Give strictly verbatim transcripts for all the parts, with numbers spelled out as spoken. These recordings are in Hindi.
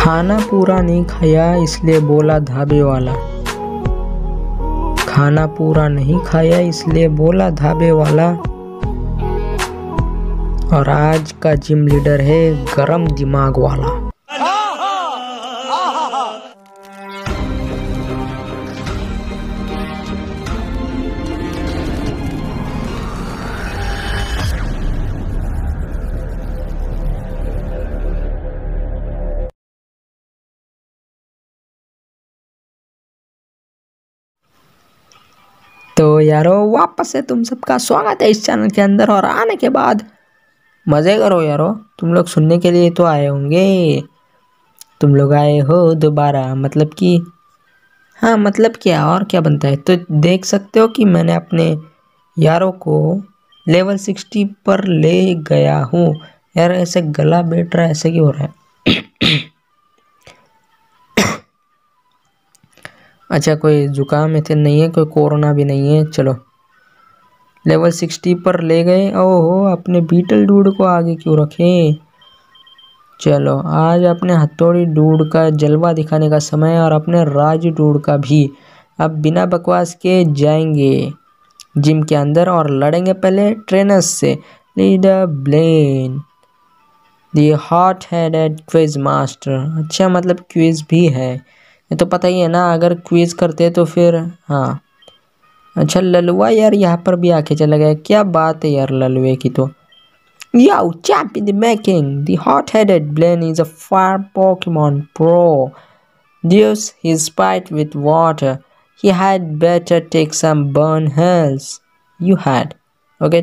खाना पूरा नहीं खाया इसलिए बोला ढाबे वाला। खाना पूरा नहीं खाया इसलिए बोला ढाबे वाला। और आज का जिम लीडर है गरम दिमाग वाला। तो यारो वापस से तुम सबका स्वागत है इस चैनल के अंदर। और आने के बाद मज़े करो यारो। तुम लोग सुनने के लिए तो आए होंगे। तुम लोग आए हो दोबारा, मतलब कि हाँ मतलब क्या और क्या बनता है। तो देख सकते हो कि मैंने अपने यारों को लेवल सिक्सटी पर ले गया हूँ। यार ऐसे गला बैठ रहा है, ऐसे क्यों हो रहा है? अच्छा कोई जुकाम में नहीं है, कोई कोरोना भी नहीं है। चलो लेवल सिक्सटी पर ले गए। ओहो अपने बीटल डूड को आगे क्यों रखे। चलो आज अपने हथौड़ी डूड का जलवा दिखाने का समय है और अपने राज डूड का भी। अब बिना बकवास के जाएंगे जिम के अंदर और लड़ेंगे पहले ट्रेनर्स से। Leader Blaine the hot headed quiz master. अच्छा मतलब क्विज भी है, ये तो पता ही है ना। अगर क्विज करते तो फिर हाँ। अच्छा ललुआ यार यहाँ पर भी आके चला गया, क्या बात है यार ललुए की। तो Yo, champ in the making. The hot-headed Blaine is a fire Pokemon pro. Deuce his fight with water. He had better take some burn hells. You had. Okay?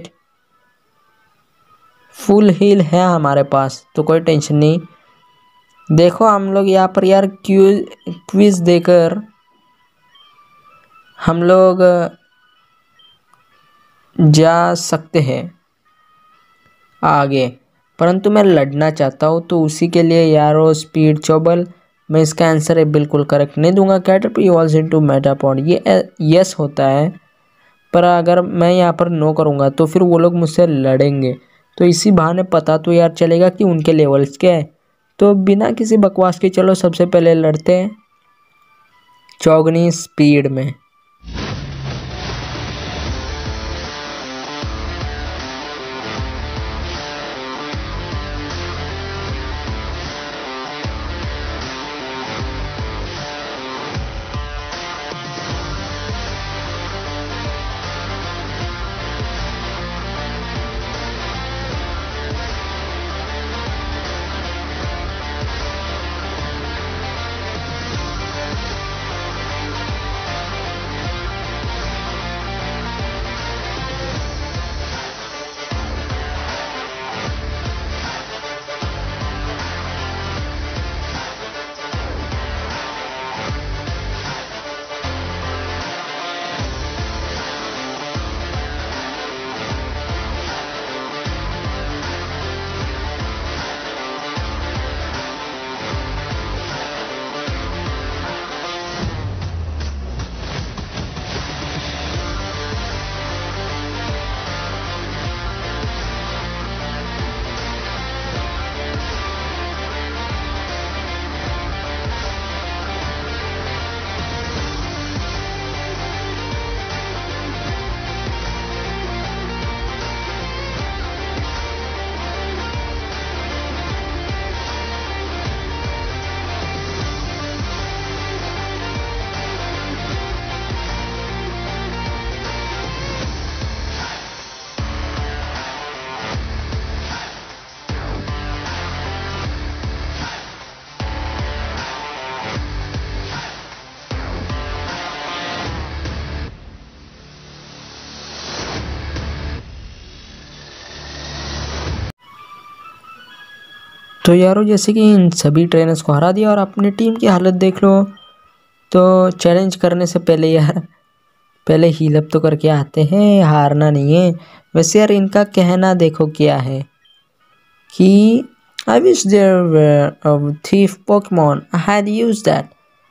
Full heal है हमारे पास तो कोई टेंशन नहीं। देखो हम लोग यहाँ पर यार क्विज क्विज देकर हम लोग जा सकते हैं आगे, परंतु मैं लड़ना चाहता हूँ तो उसी के लिए यारो स्पीड चोबल। मैं इसका आंसर है बिल्कुल करेक्ट नहीं दूंगा। कैटरपी इवॉल्व्स इनटू मेटापॉड ये यस होता है, पर अगर मैं यहाँ पर नो करूँगा तो फिर वो लोग मुझसे लड़ेंगे। तो इसी बहाने पता तो यार चलेगा कि उनके लेवल्स क्या है। तो बिना किसी बकवास के चलो सबसे पहले लड़ते हैं चौगनी स्पीड में। तो यारो जैसे कि इन सभी ट्रेनर्स को हरा दिया और अपनी टीम की हालत देख लो। तो चैलेंज करने से पहले यार पहले हील अप तो करके आते हैं, हारना नहीं है। वैसे यार इनका कहना देखो क्या है कि I wish their thief Pokemon I had used that.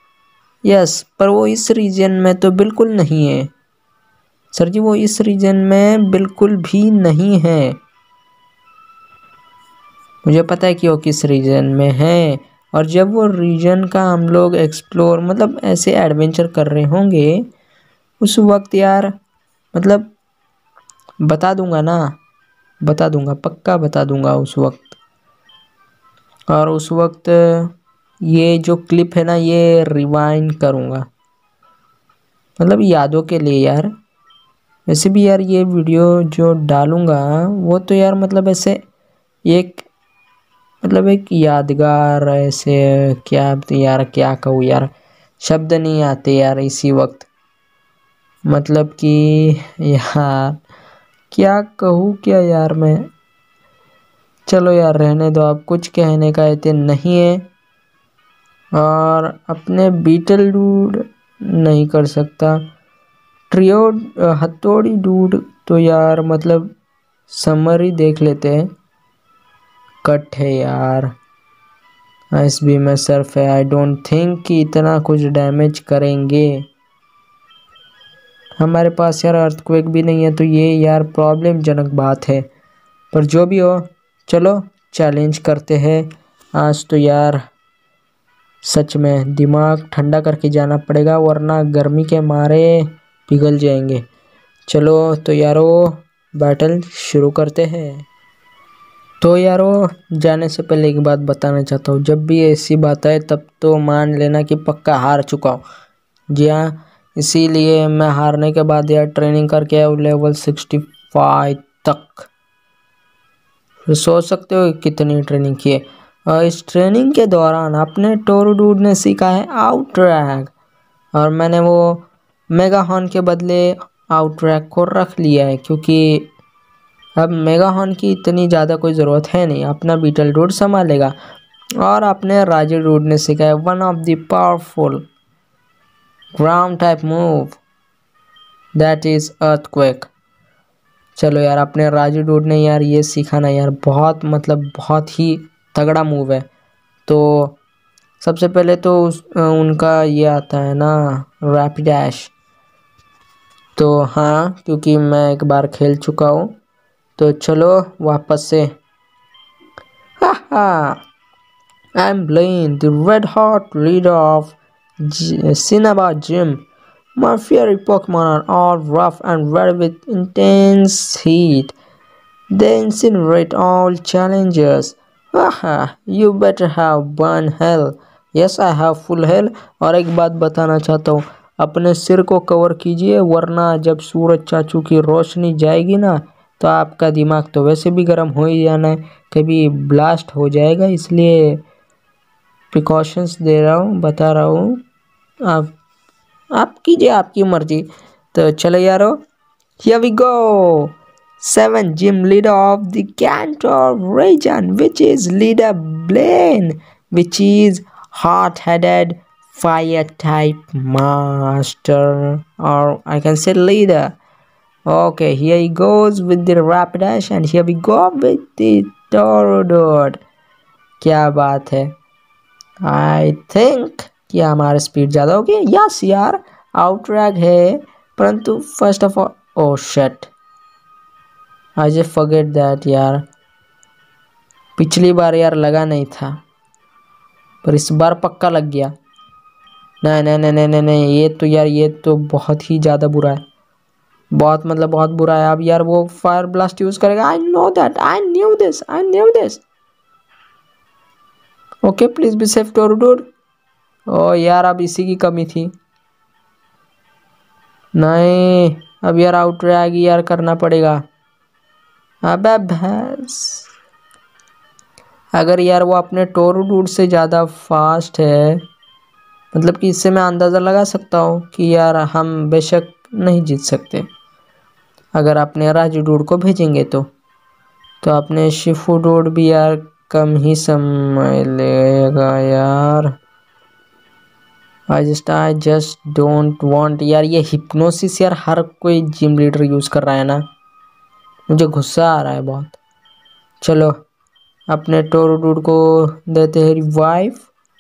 Yes पर वो इस रीजन में तो बिल्कुल नहीं है सर जी, वो इस रीजन में बिल्कुल भी नहीं है। मुझे पता है कि वो किस रीजन में है। और जब वो रीजन का हम लोग एक्सप्लोर मतलब ऐसे एडवेंचर कर रहे होंगे उस वक्त यार मतलब बता दूंगा ना, बता दूंगा पक्का बता दूंगा उस वक्त। और उस वक्त ये जो क्लिप है ना ये रिवाइंड करूंगा मतलब यादों के लिए यार। वैसे भी यार ये वीडियो जो डालूंगा वो तो यार मतलब ऐसे एक मतलब एक यादगार ऐसे क्या यार क्या कहूँ यार, शब्द नहीं आते यार इसी वक्त। मतलब कि यार क्या कहूँ क्या यार मैं। चलो यार रहने दो, अब कुछ कहने का इतने नहीं है। और अपने बीटल डूड नहीं कर सकता, ट्रियो हथौड़ी डूड तो यार मतलब समरी देख लेते हैं। कट है यार, एस बी में सर्फ है, आई डोंट थिंक कि इतना कुछ डैमेज करेंगे। हमारे पास यार अर्थक्वेक भी नहीं है तो ये यार प्रॉब्लम जनक बात है। पर जो भी हो चलो चैलेंज करते हैं आज तो यार। सच में दिमाग ठंडा करके जाना पड़ेगा वरना गर्मी के मारे पिघल जाएंगे। चलो तो यारो बैटल शुरू करते हैं। तो यारो जाने से पहले एक बात बताना चाहता हूँ, जब भी ऐसी बात आए तब तो मान लेना कि पक्का हार चुका हूँ। जी हाँ, इसीलिए मैं हारने के बाद यार ट्रेनिंग करके आया हूँ लेवल सिक्सटी फाइव तक। फिर सोच सकते हो कितनी ट्रेनिंग की है। और इस ट्रेनिंग के दौरान अपने टोरू डूड ने सीखा है आउटरैग, और मैंने वो मेगा हॉर्न के बदले आउटरैग को रख लिया है क्योंकि अब मेगा हॉर्न की इतनी ज़्यादा कोई ज़रूरत है नहीं, अपना बीटल डूड संभालेगा। और अपने राजू डूड ने सीखा है one of the powerful ground type move that is earthquake. चलो यार अपने राजू डूड ने यार ये सीखा ना यार बहुत मतलब बहुत ही तगड़ा मूव है। तो सबसे पहले तो उस उनका ये आता है ना रैपिड डैश। तो हाँ क्योंकि मैं एक बार खेल चुका हूँ तो चलो वापस से। Ha ha I am Blaine the red hot leader of Cinnabar Gym. My fiery Pokemon are all rough and ready with intense heat. They incinerate all challengers. Haha, you better have burn hell. Yes, I have full hell. और एक बात बताना चाहता हूँ, अपने सिर को कवर कीजिए वरना जब सूरज चाचू की रोशनी जाएगी ना तो आपका दिमाग तो वैसे भी गर्म हो ही जाना है, कभी ब्लास्ट हो जाएगा। इसलिए प्रिकॉशंस दे रहा हूँ, बता रहा हूँ। आप आप कीजिए आपकी मर्जी। तो चलो यारो here we go. Seven gym leader of the Kanto region, which is leader Blaine, which is hot-headed fire type master, or I can say leader. Okay, here he goes with the Rapidash and here we go with the Torodot. क्या बात है, आई थिंक कि हमारा स्पीड ज़्यादा हो गया। यस यार आउटरैग है, परंतु first of all oh shit I just forget that यार, पिछली बार यार लगा नहीं था पर इस बार पक्का लग गया। नहीं नहीं नहीं नहीं नहीं ये तो यार ये तो बहुत ही ज़्यादा बुरा है, बहुत मतलब बहुत बुरा है। अब यार वो फायर ब्लास्ट यूज़ करेगा। I know that, I knew this, I knew this. Okay please be safe टोरूडोर। ओ यार अब इसी की कमी थी। नहीं अब यार आउटरैग यार करना पड़ेगा। अबे भैंस, अगर यार वो अपने टोरूडूड से ज़्यादा फास्ट है मतलब कि इससे मैं अंदाज़ा लगा सकता हूँ कि यार हम बेशक नहीं जीत सकते। अगर अपने राजू डूड को भेजेंगे तो तो अपने शिफू डूड भी यार कम ही समय लेगा यार। I just I just don't want यार, ये हिप्नोसिस यार हर कोई जिम लीडर यूज़ कर रहा है ना, मुझे गुस्सा आ रहा है बहुत। चलो अपने टोरूडूड को देते हैं रिवाइव।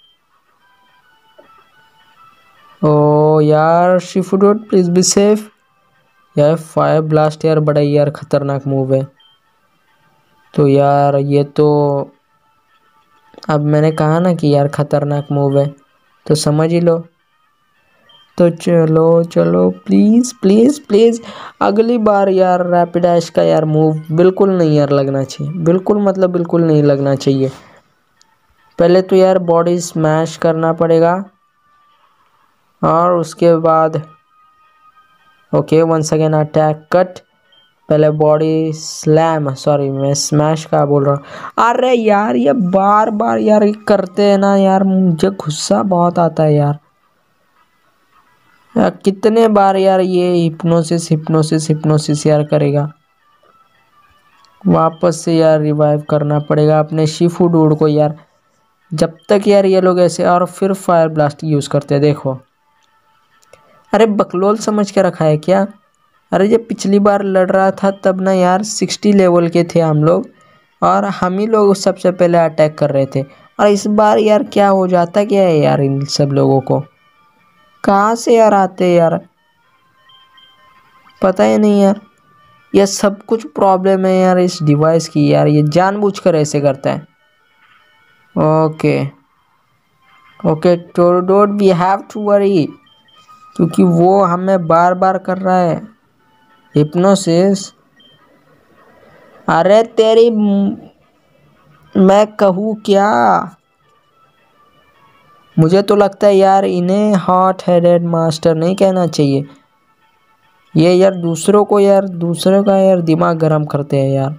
ओ यार शिफूडूड प्लीज बी सेफ। यार फायर ब्लास्ट यार बड़ा यार खतरनाक मूव है। तो यार ये तो अब मैंने कहा ना कि यार खतरनाक मूव है, तो समझ ही लो। तो चलो चलो प्लीज़ प्लीज़ प्लीज़ अगली बार यार रैपिडेश का यार मूव बिल्कुल नहीं यार लगना चाहिए, बिल्कुल मतलब बिल्कुल नहीं लगना चाहिए। पहले तो यार बॉडी स्मैश करना पड़ेगा और उसके बाद okay once again attack cut. पहले बॉडी स्लैम, सॉरी मैं स्मैश का बोल रहा हूँ। अरे यार ये बार बार यार करते हैं ना यार, मुझे गुस्सा बहुत आता है यार। यार कितने बार यार ये हिप्नोसिस हिप्नोसिस हिप्नोसिस यार करेगा। वापस से यार रिवाइव करना पड़ेगा अपने शिफू डूड को यार, जब तक यार ये लोग ऐसे। और फिर फायर ब्लास्ट यूज़ करते हैं, देखो। अरे बकलोल समझ के रखा है क्या? अरे जब पिछली बार लड़ रहा था तब ना यार सिक्सटी लेवल के थे हम लोग, और हम ही लोग सबसे पहले अटैक कर रहे थे। और इस बार यार क्या हो जाता क्या है यार इन सब लोगों को, कहाँ से यार आते यार, पता ही नहीं यार। ये सब कुछ प्रॉब्लम है यार इस डिवाइस की यार, ये जानबूझकर ऐसे करता है। ओके ओके टोरडोट वी हैव टू वरी, क्योंकि वो हमें बार बार कर रहा है हिप्नोसिस। अरे तेरी मैं कहूँ क्या, मुझे तो लगता है यार इन्हें हॉट हेडेड मास्टर नहीं कहना चाहिए। ये यार दूसरों को यार दूसरों का यार दिमाग गर्म करते हैं यार।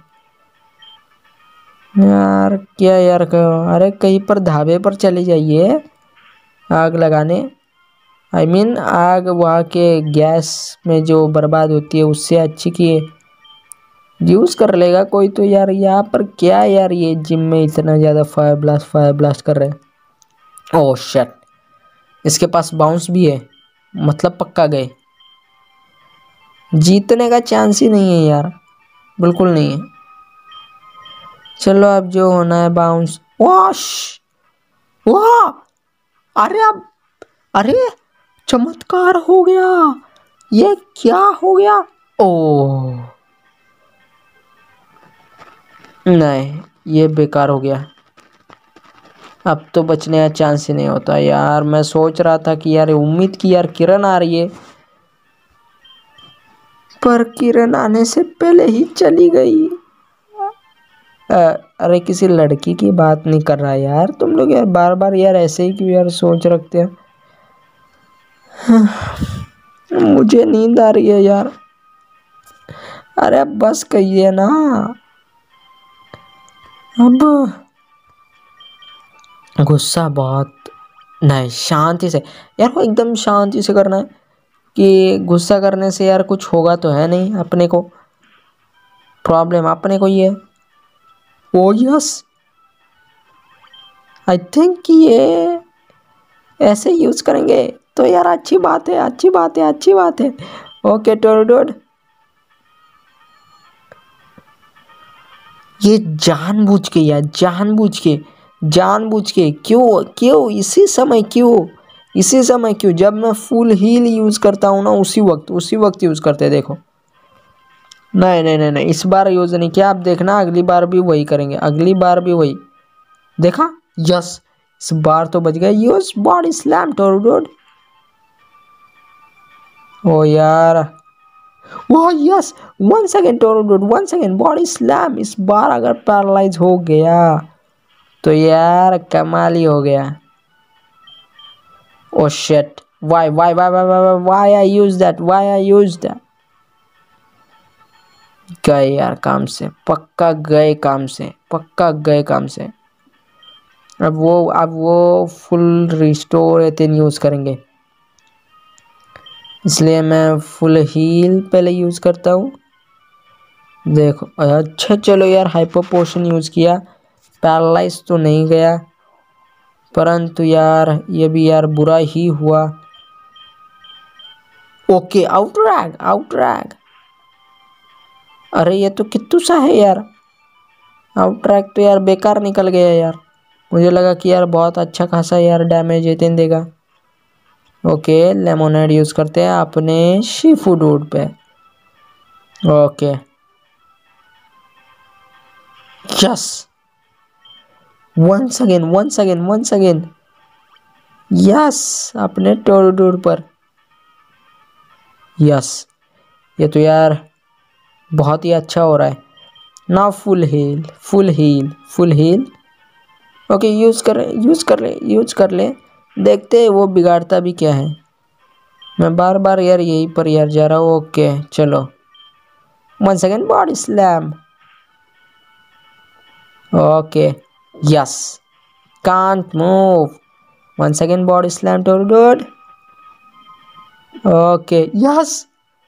यार क्या यार कहो, अरे कहीं पर ढाबे पर चले जाइए आग लगाने। आई I मीन mean, आग वहाँ के गैस में जो बर्बाद होती है उससे अच्छी की यूज़ कर लेगा कोई तो यार। यहाँ पर क्या यार ये जिम में इतना ज़्यादा फायर ब्लास्ट फायर ब्लास्ट कर रहे हैं। ओह शिट, इसके पास बाउंस भी है, मतलब पक्का गए। जीतने का चांस ही नहीं है यार, बिल्कुल नहीं है। चलो अब जो होना है बाउंस। वाश वाह, अरे अब अरे चमत्कार हो गया, ये क्या हो गया? ओह नहीं, ये बेकार हो गया। अब तो बचने का चांस ही नहीं होता यार। मैं सोच रहा था कि यार उम्मीद की यार किरण आ रही है, पर किरण आने से पहले ही चली गई। अ, अरे किसी लड़की की बात नहीं कर रहा यार, तुम लोग यार बार बार यार ऐसे ही क्यों यार सोच रखते हो। मुझे नींद आ रही है यार। अरे अब बस कहिए ना अब। गुस्सा बहुत नहीं, शांति से यार, वो एकदम शांति से करना है कि गुस्सा करने से यार कुछ होगा तो है नहीं, अपने को प्रॉब्लम अपने को ही है। ओ यस, आई थिंक ये ऐसे यूज करेंगे तो यार अच्छी बात है अच्छी बात है अच्छी बात है। ओके टोरडोड, ये जानबूझ के यार जानबूझ के जानबूझ के क्यों क्यों इसी समय क्यों इसी समय क्यों जब मैं फुल हील यूज करता हूँ ना उसी वक्त उसी वक्त यूज करते हैं, देखो। नहीं नहीं नहीं नहीं, इस बार यूज नहीं किया, आप देखना अगली बार भी वही करेंगे, अगली बार भी वही। देखा, यस इस बार तो बच गए। यूज बॉडी स्लैम टोरडोड। ओ यार, वो यस, वन सेकेंड टोरडोड, वन सेकेंड बॉडी स्लैम। इस बार अगर पैरालाइज हो गया तो यार कमाल ही हो गया। Oh shit, why why why why why I use that why I use that. गए यार काम से, पक्का गए काम से, पक्का गए काम से। अब वो अब वो फुल रिस्टोर एथिन यूज करेंगे, इसलिए मैं फुल हील पहले यूज करता हूँ। देखो अच्छा चलो यार, हाइपर पोशन यूज किया, पैरालाइज तो नहीं गया, परंतु यार ये भी यार बुरा ही हुआ। ओके आउटरैग आउटरैग, अरे ये तो कित्तू सा है यार। आउटरैग तो यार बेकार निकल गया यार, मुझे लगा कि यार बहुत अच्छा खासा यार डैमेज एथिन देगा। ओके लेमोनेड यूज करते हैं अपने शीफू डूड पे। Okay yes, once again once again once again. Yes, अपने टोरूडूड पर। यस, ये तो यार बहुत ही अच्छा हो रहा है। Now full heal full heal full heal. Okay, use कर यूज कर ले यूज कर ले। देखते हैं वो बिगाड़ता भी क्या है। मैं बार बार यार यहीं पर यार जा रहा हूँ। ओके चलो, one second body slam. Okay yes, can't move. One second body slam टोरूडूड। Okay yes,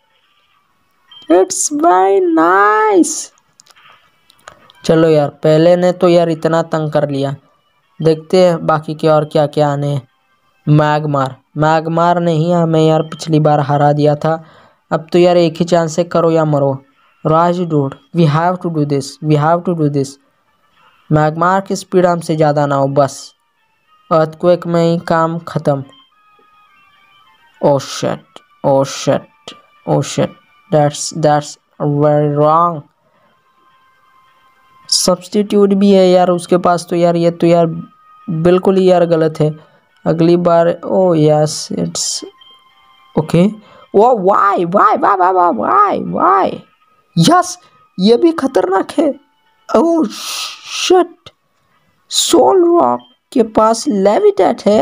it's very nice. चलो यार, पहले ने तो यार इतना तंग कर लिया, देखते हैं बाकी के और क्या क्या आने हैं। मैगमार मैगमार ने ही हमें यार पिछली बार हरा दिया था। अब तो यार एक ही चांस है, करो या मरो। Raj dude, we have to do this we have to do this. Magmar की स्पीड हमसे ज़्यादा ना हो बस। अर्थक्वेक में ही काम ख़त्म। Oh shit oh shit oh shit, that's that's very wrong. Substitute भी है यार उसके पास, तो यार ये तो यार बिल्कुल ही यार गलत है। अगली बार oh yes it's okay. Oh why why why why why why why. Yes, ये भी खतरनाक है। ओह शिट, सोल रॉक के पास लेविटेट है।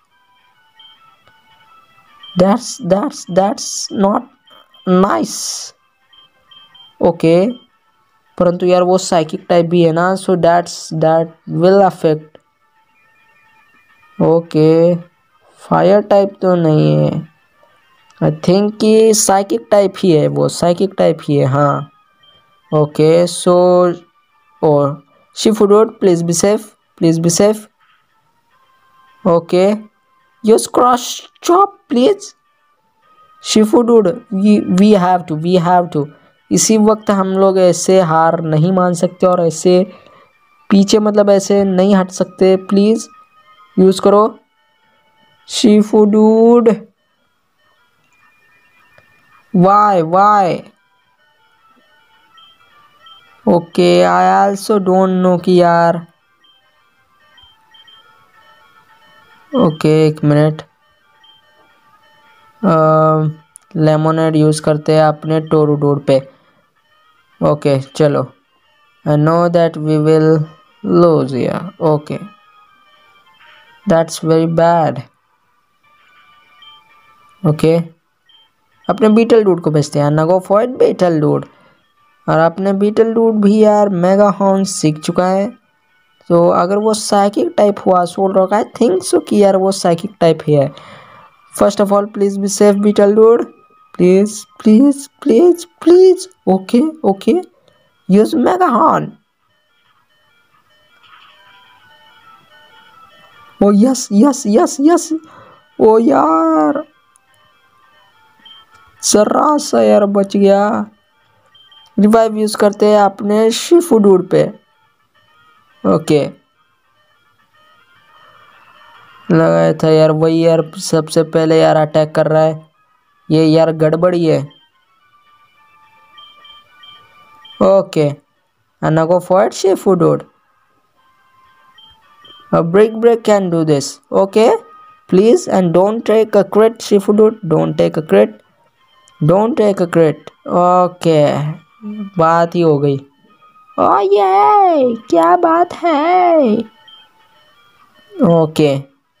That's that's that's not nice. Okay, परंतु यार वो साइकिक टाइप भी है ना, so that's that will affect. Okay, fire type तो नहीं है, आई थिंक कि साइकिक टाइप ही है, वो साइकिक टाइप ही है हाँ। Okay so O Shifu dude, please be safe please be safe. Okay, use cross chop please. Shifu dude, we we have to we have to इसी वक्त हम लोग ऐसे हार नहीं मान सकते और ऐसे पीछे मतलब ऐसे नहीं हट सकते। प्लीज यूज करो Shifu dude. Why why. Okay, I also don't know कि यार। ओके एक मिनट, लेमोनेड यूज करते हैं अपने टोरूडूड पे। ओके चलो, I know that we will lose यार। Okay, that's very bad. Okay, अपने बीटल डूड को भेजते हैं। नगो फॉइड बीटल डूड, और अपने बीटल डूड भी यार मेगा हॉर्न सीख चुका है। तो अगर वो साइकिक टाइप हुआ Solrock, I think so कि यार वो साइकिक टाइप ही है। First of all please be safe beetle dude, please please please please. Okay okay, use mega horn. Oh yes yes yes yes. Oh यार जरा सा यार बच गया। रिवाइव यूज करते हैं अपने शिफुडूड पे। ओके, लगाया था यार वही यार सबसे पहले यार अटैक कर रहा है, ये यार गड़बड़ी है। Okay, and now go for it Shifu dude. A brick break can do this. Okay, please, and don't take a crit Shifu dude, don't take a crit, don't take a crit. Okay, बात ही हो गई। ओ ये क्या बात है। ओके,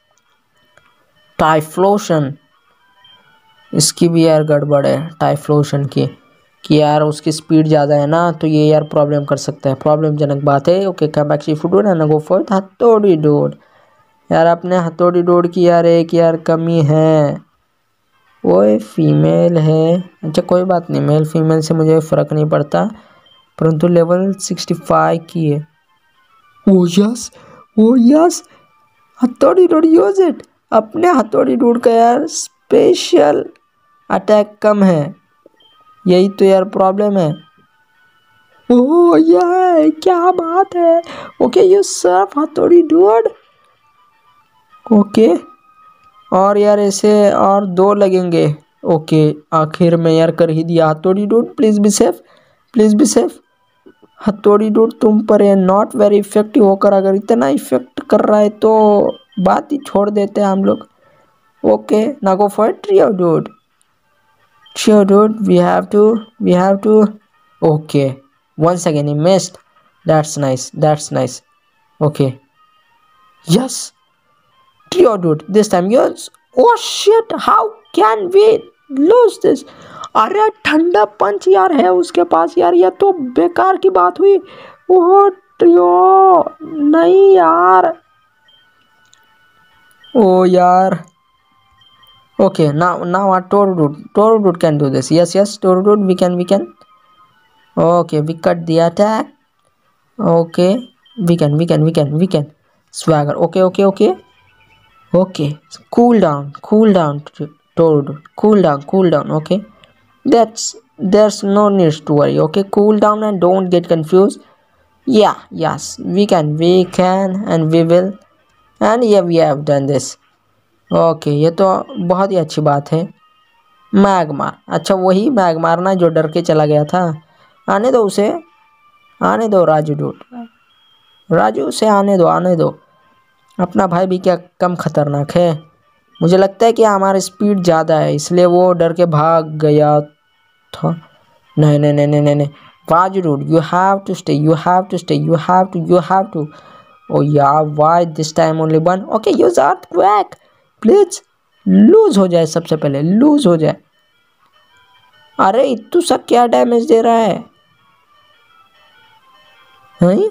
टाइफ्लोशन, इसकी भी यार गड़बड़ है टाइफ्लोशन की, कि यार उसकी स्पीड ज़्यादा है ना, तो ये यार प्रॉब्लम कर सकता है, प्रॉब्लम जनक बात है। Okay, come back Shifu dude and go for Hathaudi dude. यार अपने हथौड़ी डूड की यार एक यार कमी है, वो फीमेल है। अच्छा कोई बात नहीं, मेल फीमेल से मुझे फ़र्क नहीं पड़ता, परंतु लेवल सिक्सटी फाइव की है। Oh yes oh yes, Hathaudi dude use it. अपने हथौड़ी डूड का यार स्पेशल अटैक कम है, यही तो यार प्रॉब्लम है। ओह ये क्या बात है। Okay you surf Hathaudi dude. Okay, और यार ऐसे और दो लगेंगे। ओके, आखिर में यार कर ही दिया Hathaudi dude. Please be safe please be safe. Hathaudi dude तुम पर है नॉट वेरी इफेक्टिव होकर अगर इतना इफेक्ट कर रहा है तो बात ही छोड़ देते हैं हम लोग। ओके ना go for trio dude. Trio dude we have to we have to okay once again he missed. That's nice, that's nice. Okay, yes, trio dude this time. Yes. Oh shit, how can we lose this? अरे ठंडा पंच यार है उसके पास यार, ये तो बेकार की बात हुई। ओह ट्रियो नहीं यार, ओ यार। Okay, now now our Toru dude Toru dude can do this. Yes, yes, Toru dude, we can we can. Okay, we cut the attack. Okay, we can we can we can we can swagger. Okay, okay, okay, okay. Cool down, cool down, Toru dude. Cool down, cool down. Okay, that's there's no need to worry. Okay, cool down and don't get confused. Yeah, yes, we can we can and we will, and yeah, we have done this. Okay ये तो बहुत ही अच्छी बात है। मैगमार, अच्छा वही मैगमार ना जो डर के चला गया था। आने दो उसे, आने दो राजू डूड, राजू उसे आने दो, आने दो। अपना भाई भी क्या कम खतरनाक है? मुझे लगता है कि हमारा स्पीड ज़्यादा है इसलिए वो डर के भाग गया था। नहीं नहीं नहीं नहीं नहीं Raju dude, you have to stay, you have to stay, you have to you have to. Oh यार why this time only one? Okay use earthquake please, lose हो जाए सबसे पहले, लूज हो जाए। अरे इतू सा क्या डैमेज दे रहा है? हैं?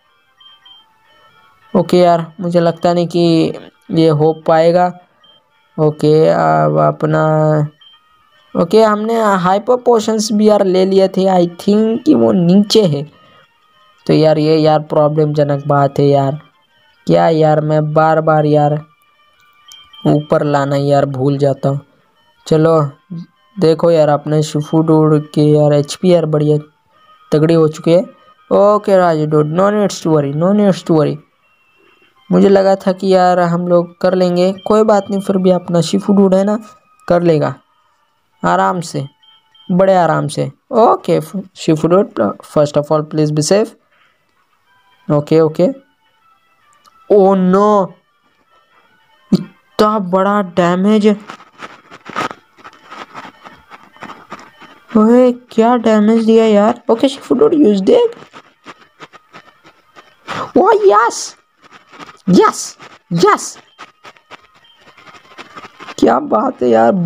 ओके यार मुझे लगता नहीं कि ये हो पाएगा। ओके अब अपना ओके हमने हाइपर पोशंस भी यार ले लिए थे, आई थिंक कि वो नीचे है। तो यार ये यार प्रॉब्लम जनक बात है यार, क्या यार मैं बार बार यार ऊपर लाना यार भूल जाता हूँ। चलो देखो यार अपने शिफू डूड के यार एचपी यार बढ़िया तगड़ी हो चुकी है। Okay Raju dude, no needs to worry, no needs to worry. मुझे लगा था कि यार हम लोग कर लेंगे, कोई बात नहीं, फिर भी अपना शिफू डूड है ना, कर लेगा आराम से, बड़े आराम से। Okay Shifu dude first of all please be safe. Okay okay. Oh no, इतना बड़ा डैमेज, ओए क्या डैमेज दिया यार। ओके शिफू डूड यूज देग। ओ यस यस यस, क्या बात है यार।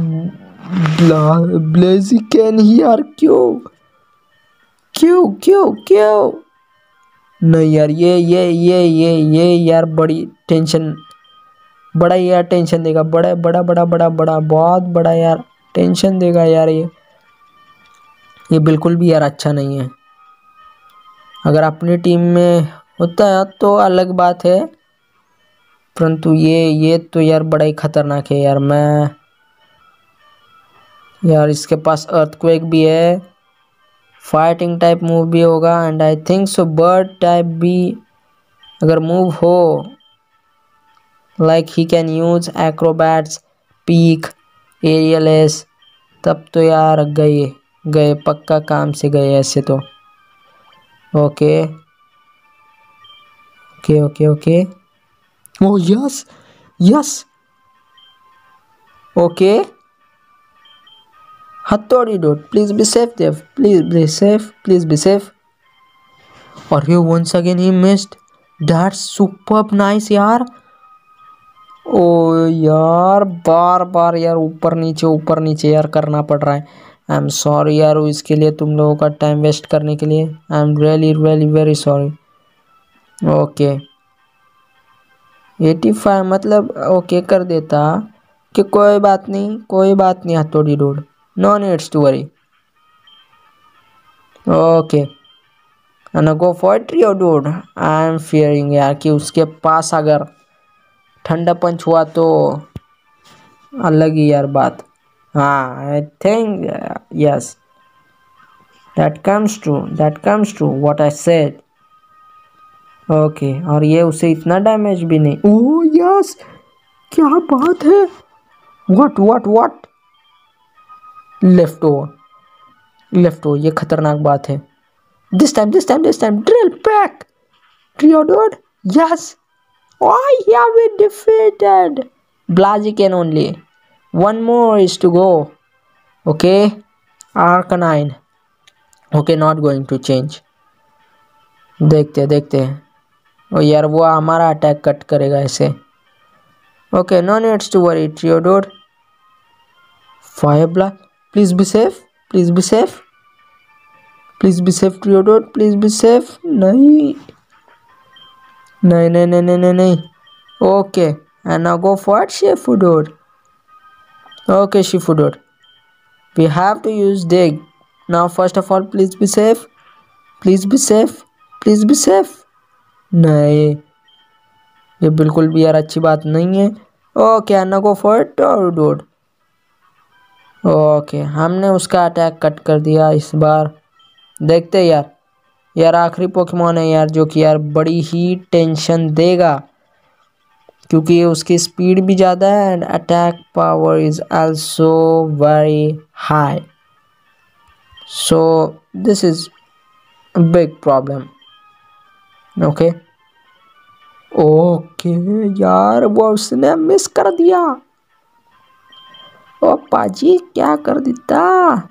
ब्लेजी कैन ही यार, क्यों क्यों क्यों क्यों? नहीं यार ये ये ये ये ये यार बड़ी टेंशन, बड़ा यार टेंशन देगा, बड़ा बड़ा बड़ा बड़ा बड़ा बहुत बड़ा यार टेंशन देगा यार। ये ये बिल्कुल भी यार अच्छा नहीं है। अगर अपनी टीम में होता है तो अलग बात है, परंतु ये ये तो यार बड़ा ही खतरनाक है यार। मैं यार इसके पास अर्थक्वेक भी है, फाइटिंग टाइप मूव भी होगा, and I think so bird type भी अगर मूव हो, like he can use acrobats, peck, aerial ace, तब तो यार गए गए पक्का काम से गए ऐसे तो। Okay okay okay okay. Oh yes yes. Okay Hathaudi dude please be safe Dev, please be safe, please be safe. और ये वंस अगेन ही मिस्ड, दैट्स सुपर्ब नाइस यार। ओ यार बार बार यार ऊपर नीचे ऊपर नीचे यार करना पड़ रहा है। आई एम सॉरी यार इसके लिए, तुम लोगों का टाइम वेस्ट करने के लिए। I am really really very sorry. Okay eighty five मतलब ओके कर देता कि कोई बात नहीं, कोई बात नहीं Hathaudi dude, no needs to worry. Okay and go for trio dude. I am fearing यार कि उसके पास अगर ठंडा पंच हुआ तो अलग ही यार बात। हाँ I think yes that comes true, that comes true what I said. Okay और ये उसे इतना डैमेज भी नहीं। ओह यस, क्या बात है। What what what, left over, left over, ये खतरनाक बात है। This time, this time, this time. Drill back. Theodore. Yes. Oh, yeah, we defeated. Blaziken only. One more is to go. Okay. Arcanine. Okay, not going to change. देखते देखते ओ यार वो हमारा अटैक कट करेगा ऐसे. Okay, no needs to worry, Theodore. Fire blast. Please be safe. Please be safe. Please be safe, Theodore. Please be safe. नहीं नहीं नहीं नहीं नहीं नहीं. Okay, and now go for it, Shifudor. Okay, Shifudor. We have to use dig. Now, first of all, please be safe. Please be safe. Please be safe. नहीं, ये बिल्कुल भी यार अच्छी बात नहीं है. Okay, and now go for it, Theodore. Okay, हमने उसका अटैक कट कर दिया इस बार. देखते यार यार आखिरी पोकेमॉन है यार जो कि यार बड़ी ही टेंशन देगा क्योंकि उसकी स्पीड भी ज़्यादा है and attack power is also very high. So this is a big problem. Okay okay यार वो उसने मिस कर दिया. ओ पाजी क्या कर देता,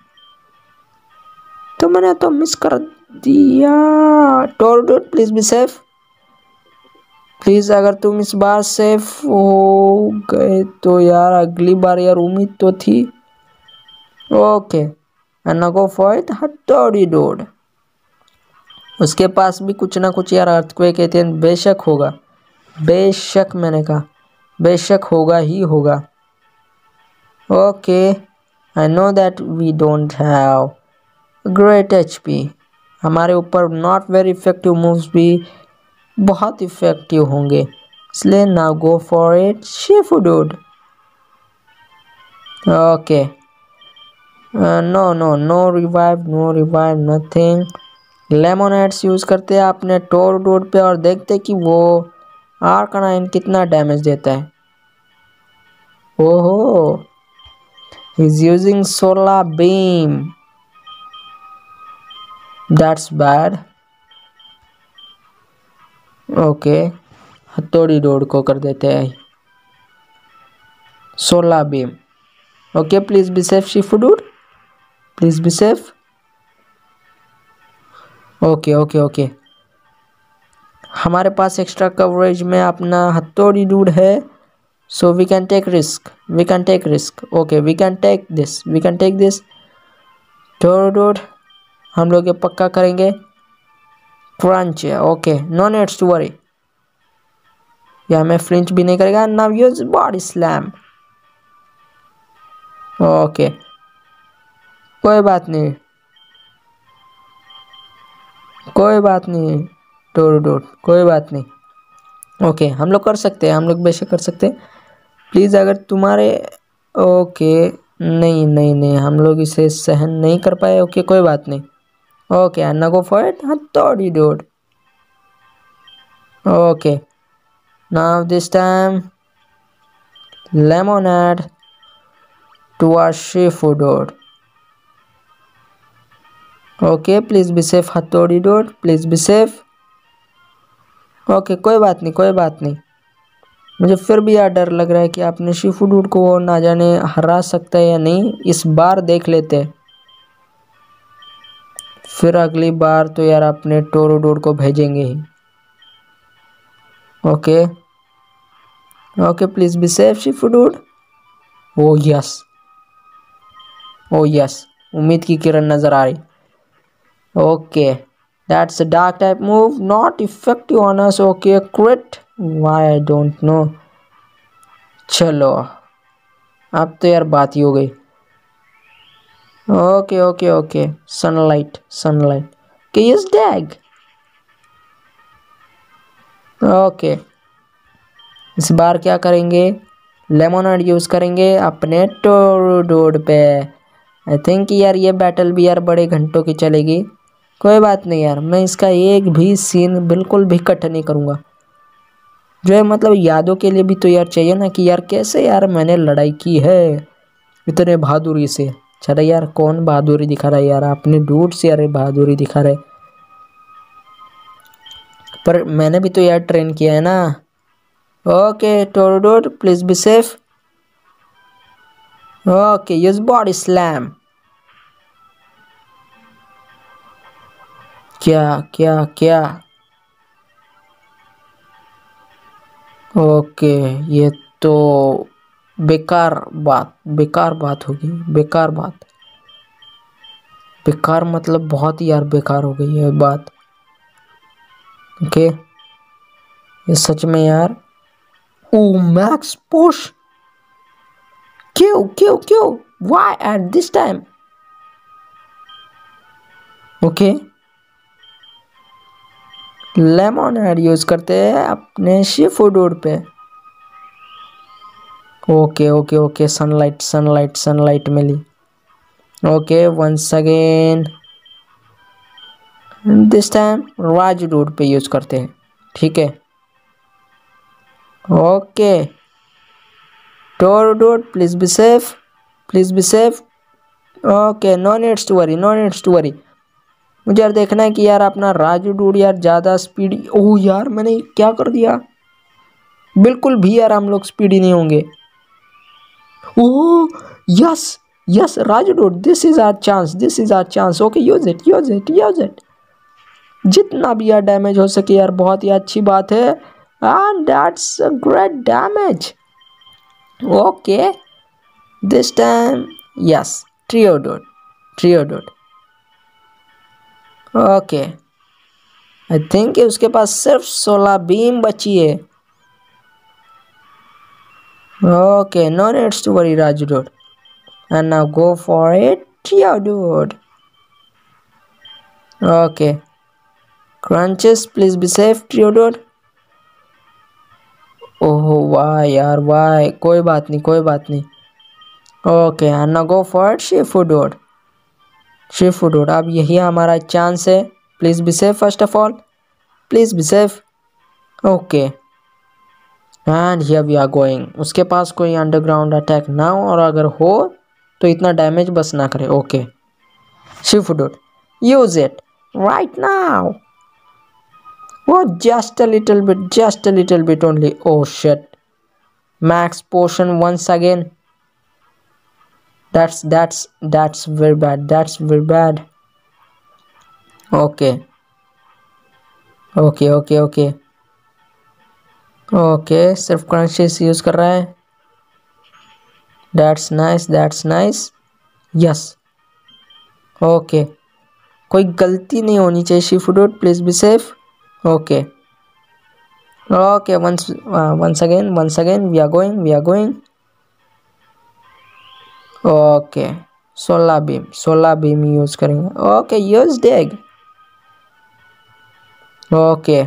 तुमने तो मिस कर दिया. Tor dude please be safe. Please अगर तुम इस बार सेफ हो गए तो यार अगली बार यार उम्मीद तो थी. Okay and now go for it Tor dude. उसके पास भी कुछ ना कुछ यार अर्थक्वेक कहते हैं. बेशक होगा, बेशक मैंने कहा बेशक होगा ही होगा. Okay I know that we don't have great HP. हमारे ऊपर नॉट वेरी इफेक्टिव मूव्स भी बहुत इफेक्टिव होंगे इसलिए now go for it Shifu dude. Okay no no no revive no revive nothing. Lemonades use करते हैं अपने टोरडोड पे और देखते कि वो आर्कानाइन कितना डैमेज देता है. ओहो he is using solar beam. That's bad. Okay Hathaudi dude को कर देते हैं solar beam. Okay please be safe Shifu dude. Please be safe. Okay okay okay हमारे पास एक्स्ट्रा कवरेज में अपना हथौड़ी डूड है so we can take risk. We can take risk. Okay we can take this. We can take this. Tor dude हम लोग ये पक्का करेंगे. क्रंच है. Okay no needs to worry. या हमें फ्लिंच भी नहीं करेगा. Now use body slam. Okay कोई बात नहीं कोई बात नहीं टोरडोड कोई बात नहीं. ओके हम लोग कर सकते हैं, हम लोग बेशक कर सकते हैं. प्लीज़ अगर तुम्हारे ओके नहीं नहीं नहीं हम लोग इसे सहन नहीं कर पाए. ओके कोई बात नहीं. ओके अन्ना go for it Hathaudi dude. Okay now this time lemonade to our Shifu dude. Okay please be safe Hathaudi dude. Please be safe. Okay कोई बात नहीं कोई बात नहीं. मुझे फिर भी यार डर लग रहा है कि आपने शिफुडोड को वो ना जाने हरा सकता है या नहीं. इस बार देख लेते हैं फिर अगली बार तो यार अपने टोरडोड को भेजेंगे ही. Okay okay please be safe Shifu dude. Oh yes oh yes उम्मीद की किरण नजर आ रही. Okay that's a dark type move not effective on us. Okay crit why I don't know. चलो अब तो यार बात ही हो गई. Okay okay okay sunlight sunlight के यूज डैग. ओके इस बार क्या करेंगे लेमोनेड यूज करेंगे अपने टोरडोड पे. आई थिंक यार ये बैटल भी यार बड़े घंटों की चलेगी. कोई बात नहीं यार मैं इसका एक भी सीन बिल्कुल भी कट नहीं करूँगा. जो है मतलब यादों के लिए भी तो यार चाहिए ना कि यार कैसे यार मैंने लड़ाई की है इतने बहादुरी से. चलो यार कौन बहादुरी दिखा रहा है यार अपने डूड से यार बहादुरी दिखा रहे. पर मैंने भी तो यार ट्रेन किया है ना। Okay Tor dude please be safe. Okay use body slam. क्या क्या क्या? ओके ये तो बेकार बात बेकार बात होगी। बेकार बात बेकार मतलब बहुत ही यार बेकार हो गई है बात। ओके ये सच में यार। Oh max push. क्यों क्यों क्यों? Why at this time? Okay lemonade use करते हैं अपने सी फूड पे। Okay okay okay sunlight sunlight sunlight मिली। Okay once again this time Raj dude पे यूज करते हैं। ठीक है okay Tor dude please be safe please be safe. Okay no needs to worry no needs to worry. मुझे यार देखना है कि यार अपना राजू डूड यार ज़्यादा स्पीड। ओह यार मैंने क्या कर दिया। बिल्कुल भी यार हम लोग स्पीडी नहीं होंगे। Oh yes yes Raju dude this is our chance this is our chance. Okay use it use it use it. जितना भी यार डैमेज हो सके यार बहुत ही अच्छी बात है। And that's a great damage. Okay this time yes trio dude trio dude. Okay I think उसके पास सिर्फ सोलह बीम बची है। Okay no needs to worry Raju dude and now go for it trio dude. Okay crunches please be safe trio dude. Oh वाह यार वाह कोई बात नहीं कोई बात नहीं। Okay and now go for it Shifu dude Shifu dude. अब यही हमारा चांस है। Please be safe first of all please be safe. Okay and here we are going. उसके पास कोई अंडरग्राउंड अटैक ना हो और अगर हो तो इतना डैमेज बस ना करे। Okay Shifudur, use it right now. Oh, just a little bit, just a little bit only. Oh shit. Max potion once again. That's that's that's very bad. That's very bad. Okay. Okay, okay, okay. Okay, सिर्फ क्रंचेस यूज कर रहा है। That's nice, that's nice. Yes. Okay. कोई गलती नहीं होनी चाहिए Shifu dude please be safe. Okay okay once once again once again we are going we are going. Okay solar beam solar beam use करेंगे। Okay use dig. Okay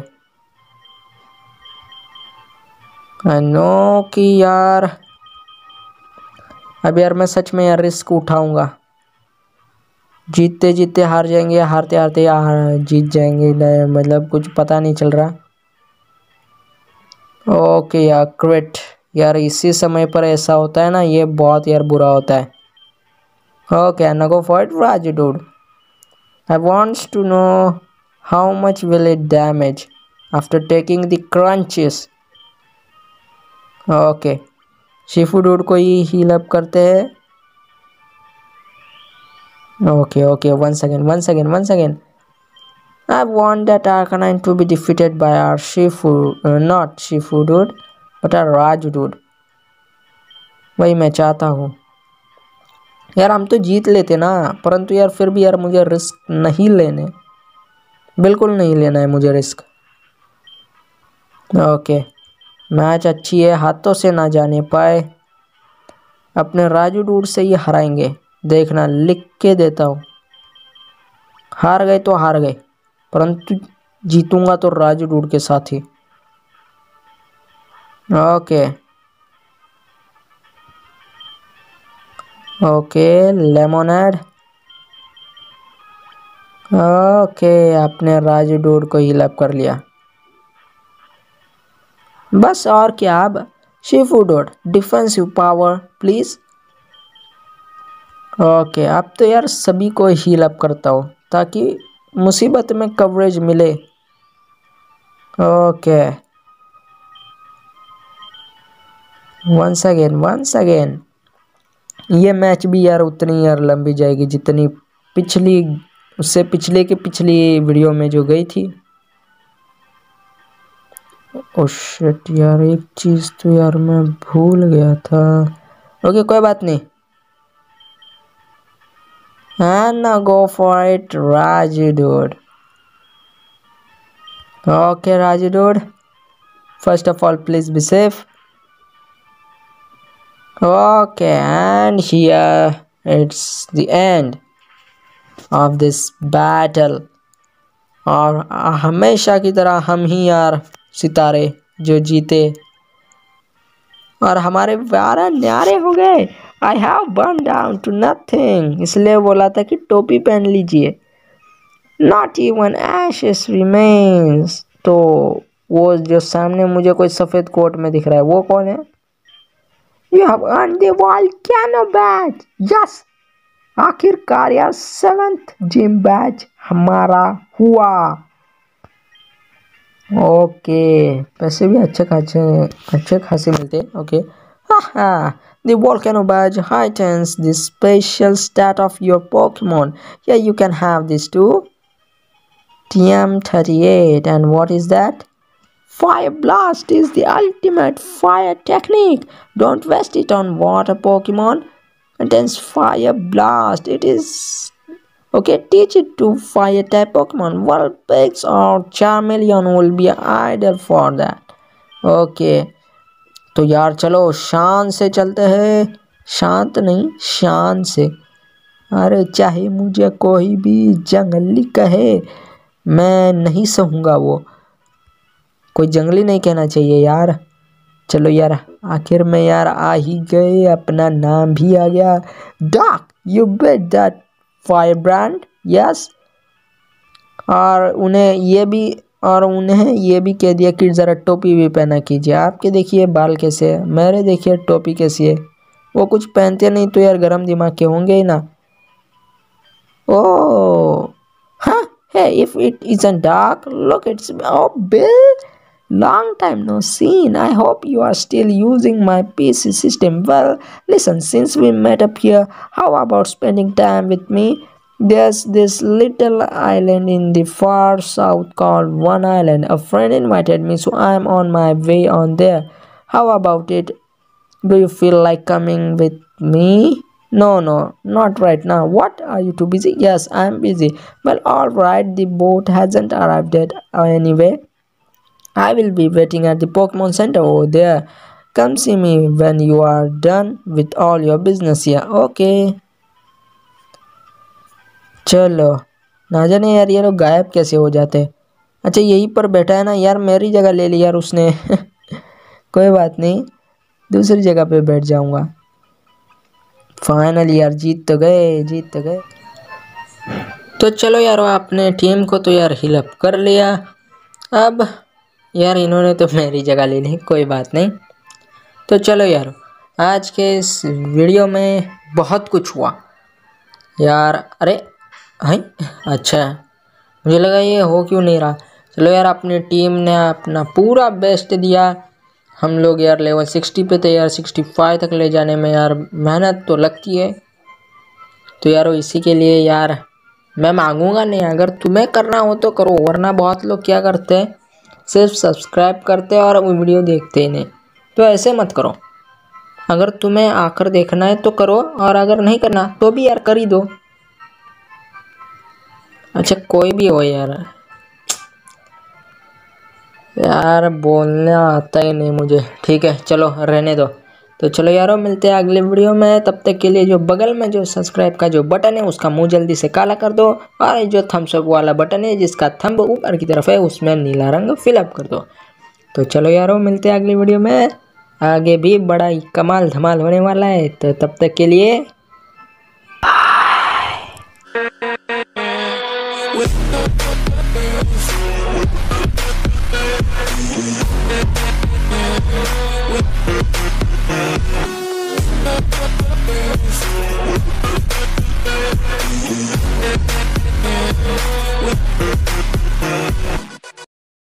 I know कि यार अब यार मैं सच में यार रिस्क उठाऊंगा। जीतते जीतते हार जाएंगे हारते हारते यार जीत जाएंगे मतलब कुछ पता नहीं चल रहा। ओके यार क्रिट यार इसी समय पर ऐसा होता है ना ये बहुत यार बुरा होता है। Okay now go for it Raju dude. I want to know how much will it damage after taking the crunches. Okay Shifu dude को ही हील अप करते हैं। Okay okay once again once again once again. I want that Arcanine to be defeated by our Shifu, uh, not Shifu dude, but our Raju dude. वही मैं चाहता हूँ यार। हम तो जीत लेते ना परंतु यार फिर भी यार मुझे रिस्क नहीं लेने बिल्कुल नहीं लेना है मुझे रिस्क। ओके मैच अच्छी है हाथों से ना जाने पाए। अपने राजू डूड से ही हराएंगे देखना लिख के देता हूँ। हार गए तो हार गए परंतु जीतूंगा तो राजू डूड के साथ ही। Okay okay lemonade. ओके अपने राजू डूड को ही लैप कर लिया बस और क्या। अब Shifu dude defensive power please. Okay अब तो यार सभी को हील अप करता हूँ ताकि मुसीबत में कवरेज मिले। Okay, once again once again. ये मैच भी यार उतनी यार लंबी जाएगी जितनी पिछली, उससे पिछले के पिछली वीडियो में जो गई थी। ओ शिट यार, एक चीज तो यार मैं भूल गया था। ओके कोई बात नहीं। And now go for it, Raju dude. Okay, Raju dude. First of all, please be safe. Okay, and here it's the end of this battle. और हमेशा की तरह हम ही यार सितारे जो जीते, और हमारे बारह न्यारे हो गए। I have burned down to nothing, इसलिए बोला था कि टोपी पहन लीजिए। Not even ashes remains। तो वो जो सामने मुझे कोई सफेद कोट में दिख रहा है वो कौन है? You have earned the volcano badge। Yes, आखिरकार यार सेवेंथ जिम बैच हमारा हुआ। ओके, पैसे भी अच्छे खासे अच्छे खासे मिलते हैं। Okay, the volcano badge heightens the special stat of your Pokemon। Yeah, you can have this too। T M thirty-eight, and what is that? Fire Blast is the ultimate fire technique। Don't waste it on water Pokemon। Contains Fire Blast। It is okay. Teach it to fire type Pokemon। Vulpix or Charmeleon will be ideal for that। Okay, तो यार चलो शान से चलते हैं। शांत नहीं, शान से। अरे चाहे मुझे कोई भी जंगली कहे, मैं नहीं सहूँगा। वो कोई जंगली नहीं कहना चाहिए यार। चलो यार, आखिर में यार आ ही गए, अपना नाम भी आ गया। Doc, you bet that fire brand. Yes, और उन्हें ये भी और उन्हें ये भी कह दिया कि ज़रा टोपी भी पहना कीजिए। आपके देखिए बाल कैसे है, मेरे देखिए टोपी कैसी है। वो कुछ पहनते नहीं तो यार गरम दिमाग के होंगे ही ना। ओह हाँ, hey, if it isn't dark, look, it's oh Bill, long time no seen। I hope you are still using my P C system well। Listen, since we met up here, how about spending time with me? There's this little island in the far south called One Island। A friend invited me, so I'm on my way on there। How about it? Do you feel like coming with me? No, no, not right now। What, are you too busy? Yes, I'm busy। Well, all right, the boat hasn't arrived yet anyway। I will be waiting at the Pokemon Center over there। Come see me when you are done with all your business here। Okay। चलो, ना जाने यार ये लोग गायब कैसे हो जाते। अच्छा, यहीं पर बैठा है ना यार, मेरी जगह ले ली यार उसने। कोई बात नहीं, दूसरी जगह पे बैठ जाऊंगा। फाइनली यार जीत तो गए, जीत तो गए। तो चलो यार, अपने टीम को तो यार हिल अप कर लिया। अब यार इन्होंने तो मेरी जगह ले ली, कोई बात नहीं। तो चलो यार, आज के इस वीडियो में बहुत कुछ हुआ यार। अरे हैं, अच्छा मुझे लगा ये हो क्यों नहीं रहा। चलो यार, अपनी टीम ने अपना पूरा बेस्ट दिया। हम लोग यार लेवल सिक्सटी पे थे यार, सिक्सटी फाइव तक ले जाने में यार मेहनत तो लगती है। तो यार इसी के लिए यार मैं मांगूंगा नहीं, अगर तुम्हें करना हो तो करो, वरना बहुत लोग क्या करते हैं, सिर्फ सब्सक्राइब करते हैं और वीडियो देखते ही नहीं। तो ऐसे मत करो, अगर तुम्हें आकर देखना है तो करो, और अगर नहीं करना तो भी यार कर ही दो। अच्छा कोई भी हो यार, यार बोलना आता ही नहीं मुझे। ठीक है चलो रहने दो। तो चलो यारो, मिलते हैं अगले वीडियो में। तब तक के लिए जो बगल में जो सब्सक्राइब का जो बटन है उसका मुंह जल्दी से काला कर दो, और जो थम्स अप वाला बटन है जिसका थंब ऊपर की तरफ है उसमें नीला रंग फिलअप कर दो। तो चलो यारो, मिलते हैं अगली वीडियो में। आगे भी बड़ा ही कमाल धमाल होने वाला है। तो तब तक के लिए बाय।